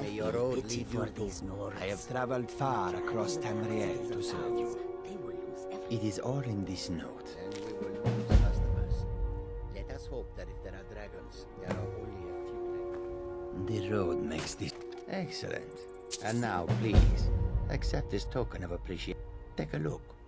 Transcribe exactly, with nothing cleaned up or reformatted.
May your road lead you to. I have traveled far across Tamriel to serve you. It is all in this note. Then we will lose customers. Let us hope that if there are dragons, there are only a few. The road makes this excellent. And now, please, accept this token of appreciation. Take a look.